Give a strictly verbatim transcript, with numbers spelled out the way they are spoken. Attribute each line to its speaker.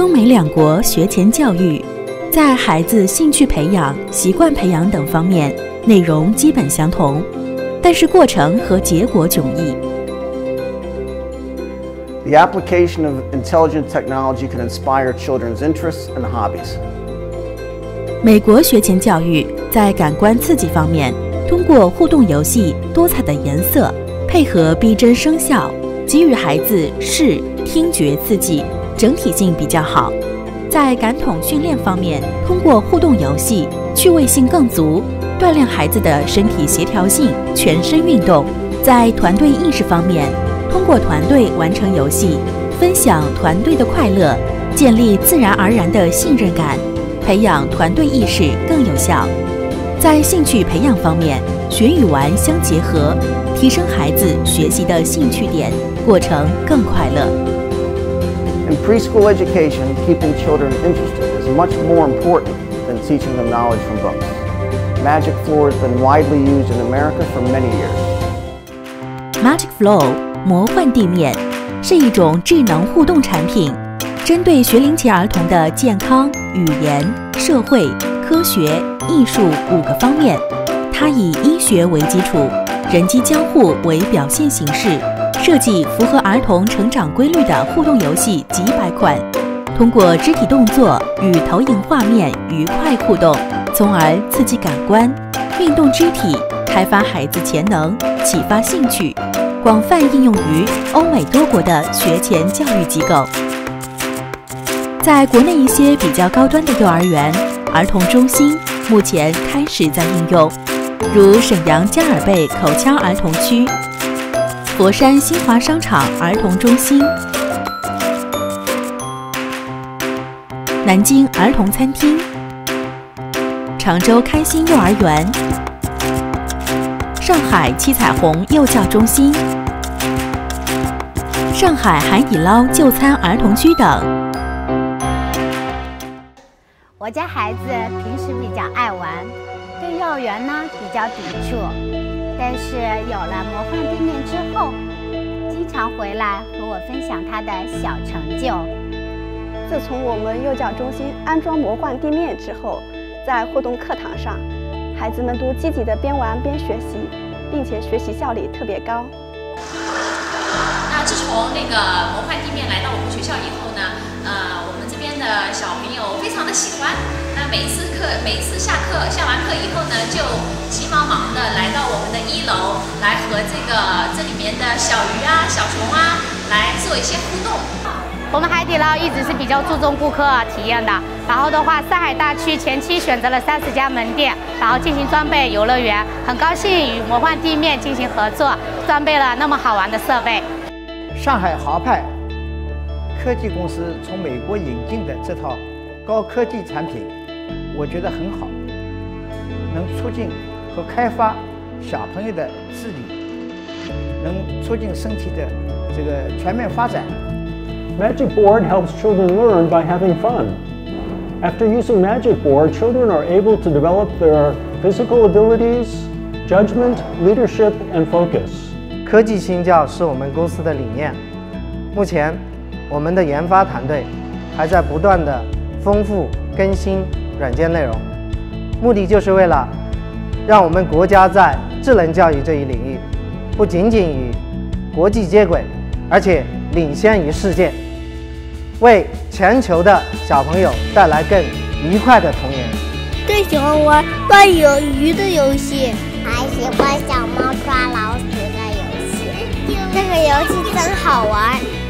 Speaker 1: 中美两国学前教育在孩子兴趣培养、习惯培养等方面内容基本相同，但是过程和结果迥异。
Speaker 2: The application of intelligent technology can inspire children's interests and hobbies.
Speaker 1: 美国学前教育在感官刺激方面，通过互动游戏、多彩的颜色，配合逼真声效，给予孩子视、听觉刺激，整体性比较好。在感统训练方面，通过互动游戏，趣味性更足，锻炼孩子的身体协调性、全身运动。在团队意识方面，通过团队完成游戏，分享团队的快乐，建立自然而然的信任感，培养团队意识更有效。在兴趣培养方面，学与玩相结合，提升孩子学习的兴趣点，过程更快乐。
Speaker 2: In preschool education, keeping children interested is much more important than teaching them knowledge from books. Magic Floor has been widely used in America for many years.
Speaker 1: Magic Floor 魔幻地面是一种智能互动产品，针对学龄前儿童的健康、语言、社会、科学、艺术五个方面。它以医学为基础，人机交互为表现形式，设计符合儿童成长规律的互动游戏几百款，通过肢体动作与投影画面愉快互动，从而刺激感官，运动肢体，开发孩子潜能，启发兴趣，广泛应用于欧美多国的学前教育机构。在国内一些比较高端的幼儿园、儿童中心，目前开始在应用，如沈阳加尔贝口腔儿童区、佛山新华商场儿童中心、南京儿童餐厅、常州开心幼儿园、上海七彩虹幼教中心、上海海底捞就餐儿童区等。
Speaker 3: 我家孩子平时比较爱玩，对幼儿园呢比较抵触，但是有了魔幻地面之后，经常回来和我分享他的小成就。
Speaker 4: 自从我们幼教中心安装魔幻地面之后，在互动课堂上，孩子们都积极地边玩边学习，并且学习效率特别高。
Speaker 5: 那自从那个魔幻地面来到我们学校以后呢，呃，我们这边的小朋友非常的喜欢。那每一次课，每一次下课下完课以后呢，就急忙忙的来到我们的一楼，来和这个这里面的小鱼啊、小虫啊来做一些互动。
Speaker 6: 我们海底捞一直是比较注重顾客体验的，然后的话，上海大区前期选择了三十家门店，然后进行装备游乐园，很高兴与魔幻地面进行合作，装备了那么好玩的设备。
Speaker 7: 上海豪派科技公司从美国引进的这套高科技产品，我觉得很好，能促进和开发小朋友的智力，能促进身体的这个全面发展。
Speaker 8: Magic Board helps children learn by having fun. After using Magic Board, children are able to develop their physical abilities, judgment, leadership, and focus.
Speaker 9: 科技新教是我们公司的理念。目前，我们的研发团队还在不断的丰富更新软件内容，目的就是为了让我们国家在智能教育这一领域不仅仅与国际接轨，而且领先于世界，为全球的小朋友带来更愉快的童年。
Speaker 10: 最喜欢玩乱有鱼的游戏，
Speaker 11: 还喜欢小猫抓老鼠的游戏。
Speaker 10: 这个游戏真好玩。